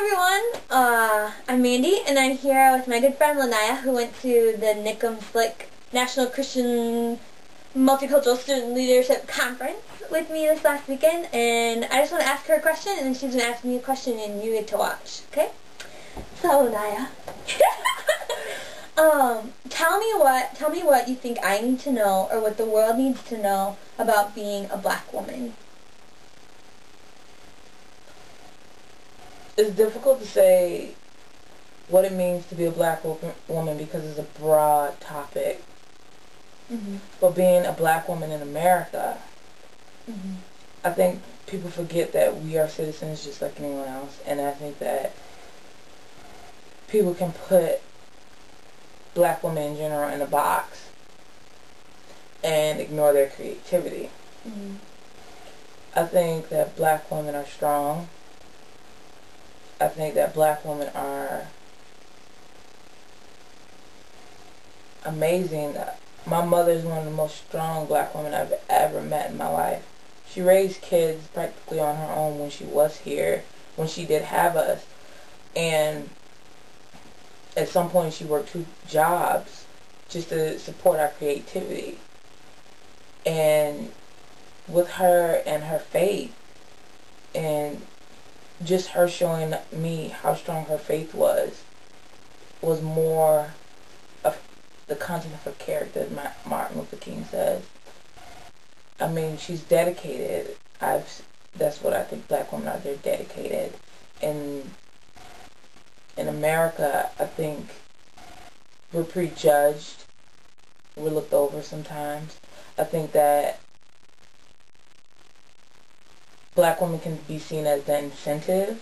everyone, I'm Mandy, and I'm here with my good friend Lanaya, who went to the NICM Slick National Christian Multicultural Student Leadership Conference with me this last weekend, and I just want to ask her a question, and she's going to ask me a question, and you get to watch, okay? So, Lanaya, tell me what you think I need to know, or what the world needs to know about being a black woman. It's difficult to say what it means to be a black woman because it's a broad topic. But being a black woman in America, I think people forget that we are citizens just like anyone else, and I think that people can put black women in general in a box and ignore their creativity. I think that black women are strong. I think that black women are amazing. My mother is one of the most strong black women I've ever met in my life. She raised kids practically on her own when she was here, when she did have us. And at some point she worked 2 jobs just to support our creativity. And with her and her faith and just her showing me how strong her faith was more of the content of her character, as Martin Luther King says. I mean, she's dedicated. That's what I think black women are. They're dedicated. And in America, I think we're prejudged. We're looked over sometimes. I think that black women can be seen as the incentive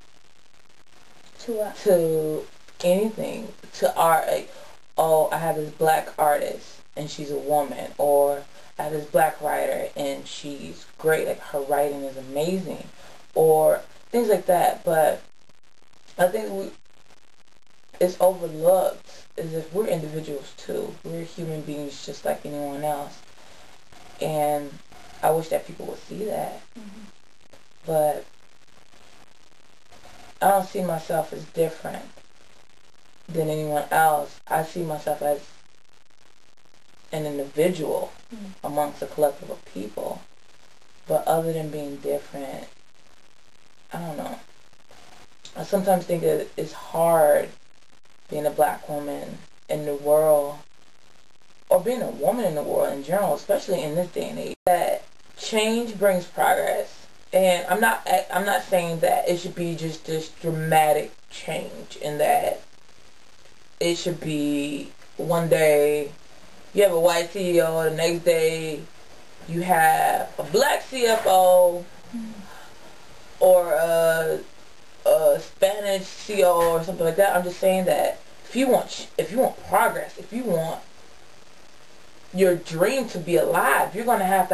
to anything, to art. Like, oh, I have this black artist and she's a woman, or I have this black writer and she's great, like her writing is amazing, or things like that. But I think it's overlooked as if we're individuals too. We're human beings just like anyone else, and I wish that people would see that. But I don't see myself as different than anyone else. I see myself as an individual amongst a collective of people. But other than being different, I don't know. I sometimes think that it's hard being a black woman in the world, or being a woman in the world in general, especially in this day and age. That change brings progress. And I'm not saying that it should be just this dramatic change, in that it should be one day you have a white CEO, the next day you have a black CFO, or a Spanish CEO or something like that. I'm just saying that if you want progress, if you want your dream to be alive, you're going to have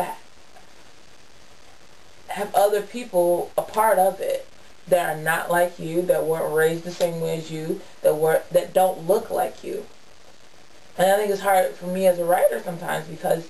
other people a part of it that are not like you, that weren't raised the same way as you, that don't look like you. And I think it's hard for me as a writer sometimes, because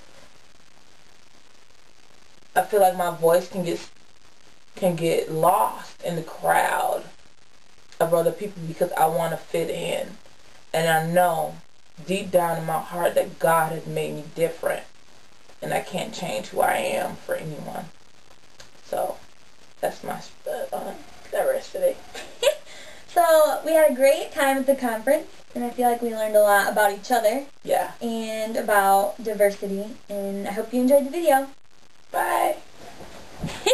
I feel like my voice can get lost in the crowd of other people because I want to fit in. And I know deep down in my heart that God has made me different, and I can't change who I am for anyone. So that's my diversity. So we had a great time at the conference, and I feel like we learned a lot about each other. Yeah. And about diversity, and I hope you enjoyed the video. Bye.